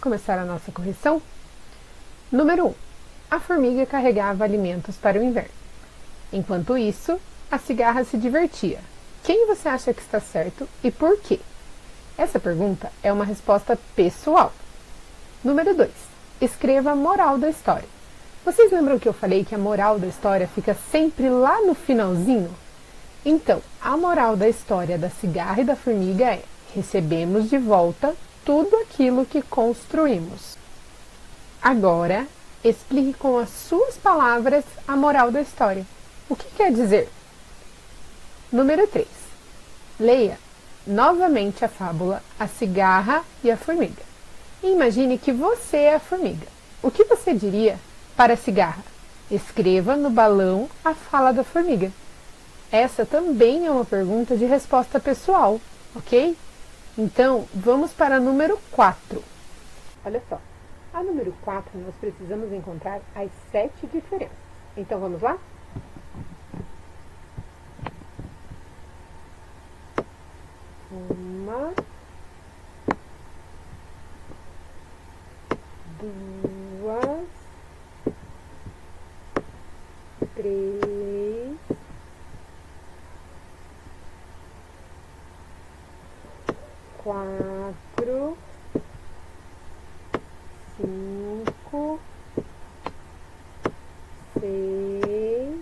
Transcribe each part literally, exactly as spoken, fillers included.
começar a nossa correção? Número um. A formiga carregava alimentos para o inverno. Enquanto isso, a cigarra se divertia. Quem você acha que está certo e por quê? Essa pergunta é uma resposta pessoal. Número dois. Escreva a moral da história. Vocês lembram que eu falei que a moral da história fica sempre lá no finalzinho? Então, a moral da história da cigarra e da formiga é: recebemos de volta tudo aquilo que construímos. Agora, explique com as suas palavras a moral da história. O que quer dizer? Número três. Leia novamente a fábula A Cigarra e a Formiga. E imagine que você é a formiga. O que você diria para a cigarra? Escreva no balão a fala da formiga. Essa também é uma pergunta de resposta pessoal, ok? Então, vamos para a número quatro. Olha só, a número quatro nós precisamos encontrar as sete diferenças. Então, vamos lá? Uma, duas, três, quatro, cinco, seis,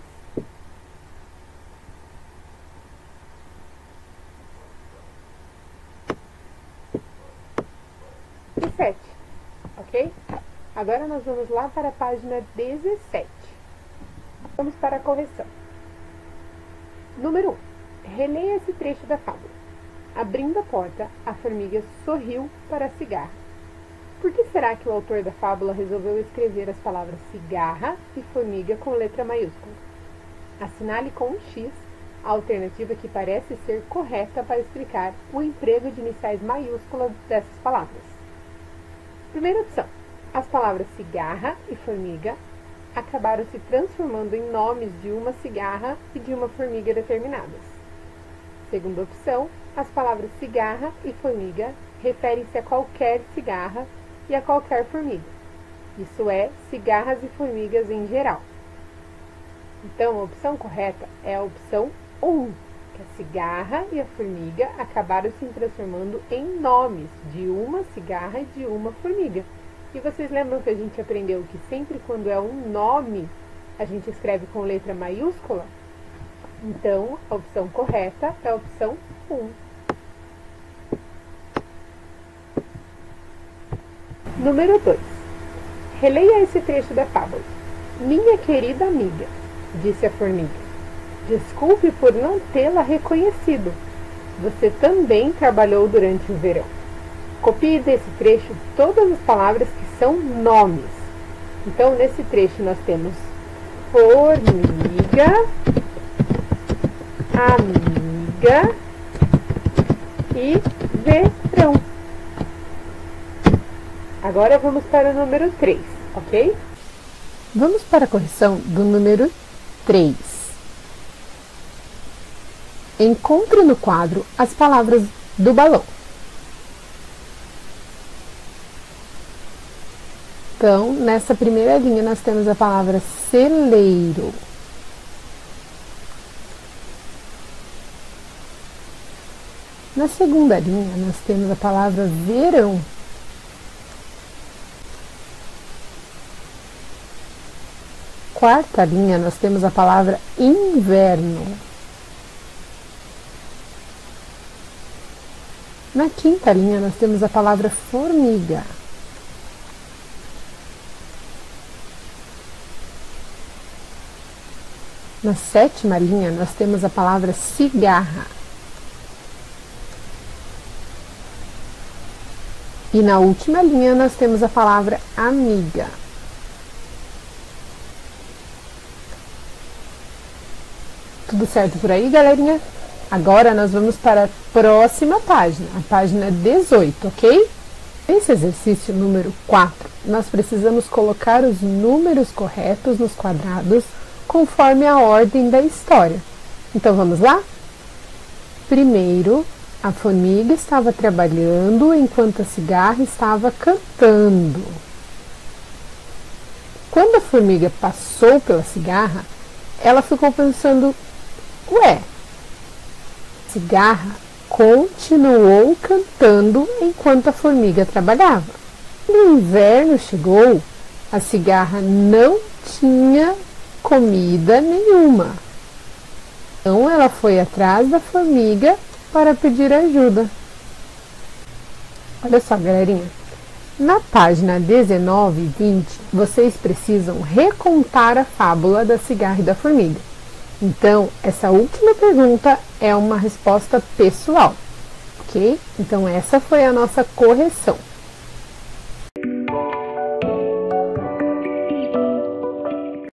e sete, ok? Agora nós vamos lá para a página dezessete. Vamos para a correção. Número um. Releia esse trecho da fábula. Abrindo a porta, a formiga sorriu para a cigarra. Por que será que o autor da fábula resolveu escrever as palavras cigarra e formiga com letra maiúscula? Assinale com um X a alternativa que parece ser correta para explicar o emprego de iniciais maiúsculas dessas palavras. Primeira opção. As palavras cigarra e formiga acabaram se transformando em nomes de uma cigarra e de uma formiga determinadas. Segunda opção. As palavras cigarra e formiga referem-se a qualquer cigarra e a qualquer formiga. Isso é, cigarras e formigas em geral. Então, a opção correta é a opção um, que a cigarra e a formiga acabaram se transformando em nomes de uma cigarra e de uma formiga. E vocês lembram que a gente aprendeu que sempre quando é um nome, a gente escreve com letra maiúscula? Então, a opção correta é a opção um. Número dois. Releia esse trecho da fábula. Minha querida amiga, disse a formiga, desculpe por não tê-la reconhecido. Você também trabalhou durante o verão. Copie desse trecho todas as palavras que são nomes. Então, nesse trecho nós temos formiga, amiga e verão. Agora vamos para o número três, ok? Vamos para a correção do número três. Encontre no quadro as palavras do balão. Então, nessa primeira linha nós temos a palavra celeiro. Na segunda linha nós temos a palavra verão. Quarta linha, nós temos a palavra inverno. Na quinta linha, nós temos a palavra formiga. Na sétima linha, nós temos a palavra cigarra. E na última linha, nós temos a palavra amiga. Tudo certo por aí, galerinha? Agora nós vamos para a próxima página, a página dezoito, ok? Nesse exercício número quatro, nós precisamos colocar os números corretos nos quadrados conforme a ordem da história. Então, vamos lá? Primeiro, A formiga estava trabalhando enquanto a cigarra estava cantando. Quando a formiga passou pela cigarra, ela ficou pensando: ué, a cigarra continuou cantando enquanto a formiga trabalhava. Quando o inverno chegou, a cigarra não tinha comida nenhuma. Então ela foi atrás da formiga para pedir ajuda. Olha só, galerinha. Na página dezenove e vinte, vocês precisam recontar a fábula da cigarra e da formiga. Então, essa última pergunta é uma resposta pessoal, ok? Então, essa foi a nossa correção.